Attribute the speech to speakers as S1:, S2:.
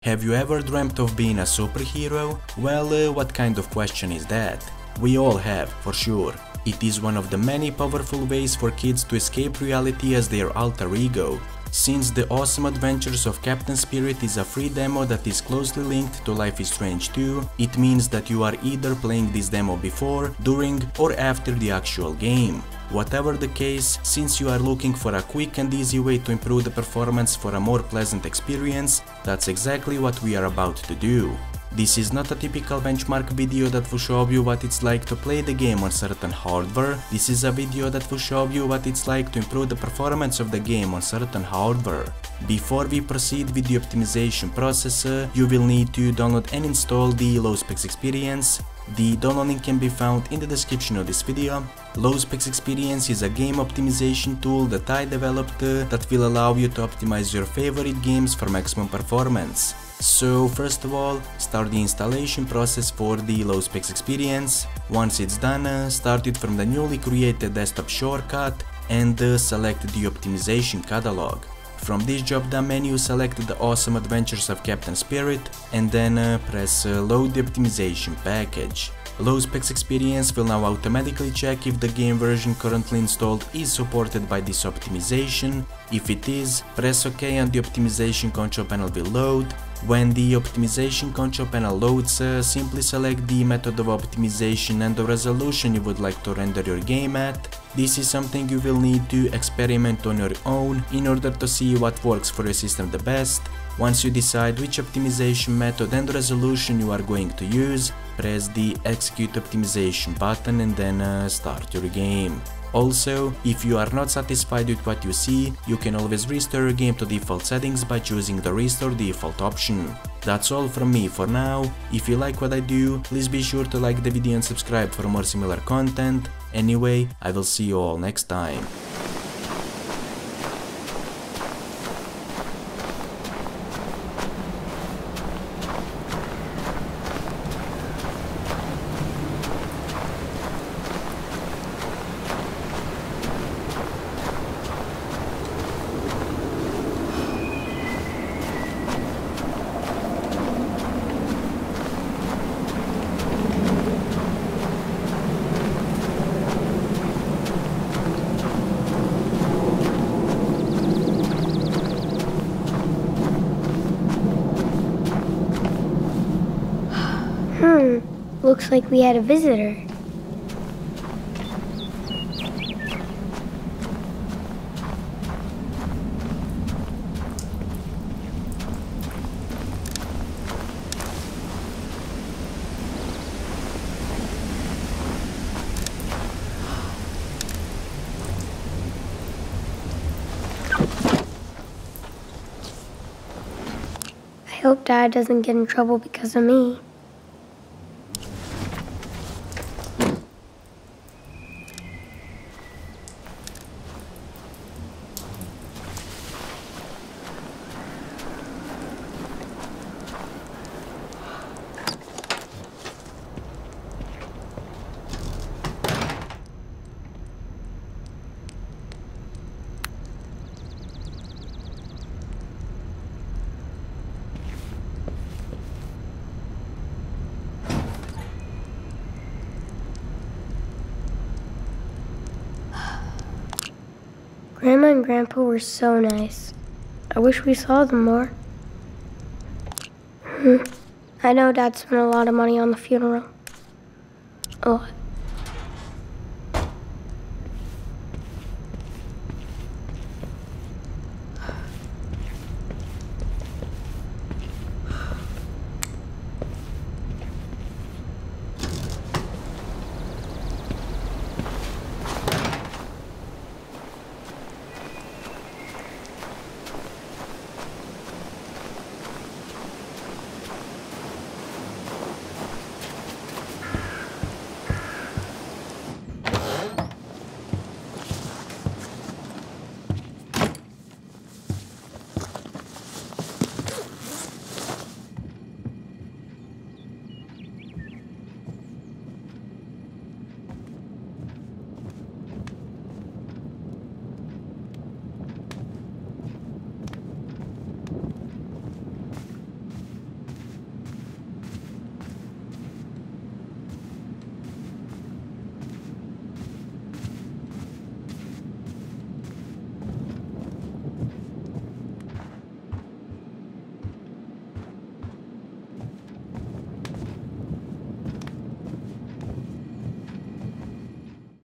S1: Have you ever dreamt of being a superhero? Well, what kind of question is that? We all have, for sure. It is one of the many powerful ways for kids to escape reality as their alter ego. Since The Awesome Adventures of Captain Spirit is a free demo that is closely linked to Life is Strange 2, it means that you are either playing this demo before, during, or after the actual game. Whatever the case, since you are looking for a quick and easy way to improve the performance for a more pleasant experience, that's exactly what we are about to do. This is not a typical benchmark video that will show you what it's like to play the game on certain hardware. This is a video that will show you what it's like to improve the performance of the game on certain hardware. Before we proceed with the optimization process, you will need to download and install the Low Specs Experience. The download link can be found in the description of this video. Low Specs Experience is a game optimization tool that I developed that will allow you to optimize your favorite games for maximum performance. So first of all, start the installation process for the Low Specs Experience. Once it's done, start it from the newly created desktop shortcut and select the optimization catalog. From this drop down menu, select The Awesome Adventures of Captain Spirit and then press Load the optimization package. Low Specs Experience will now automatically check if the game version currently installed is supported by this optimization. If it is, press OK and the optimization control panel will load. When the optimization control panel loads, simply select the method of optimization and the resolution you would like to render your game at. This is something you will need to experiment on your own in order to see what works for your system the best. Once you decide which optimization method and resolution you are going to use, press the Execute Optimization button and then start your game. Also, if you are not satisfied with what you see, you can always restore your game to default settings by choosing the Restore Default option. That's all from me for now. If you like what I do, please be sure to like the video and subscribe for more similar content. Anyway, I will see you all next time.
S2: Looks like we had a visitor. I hope Dad doesn't get in trouble because of me. Grandma and Grandpa were so nice. I wish we saw them more. I know Dad spent a lot of money on the funeral. A lot.